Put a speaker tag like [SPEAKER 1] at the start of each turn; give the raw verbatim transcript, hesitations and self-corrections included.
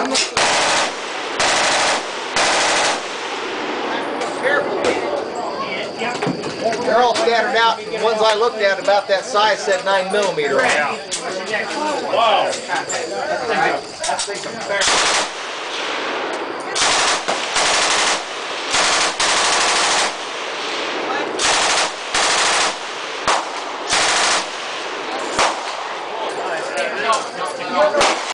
[SPEAKER 1] They're all scattered out. The ones I looked at about that size said nine millimeter.
[SPEAKER 2] Wow. That thing's a fair.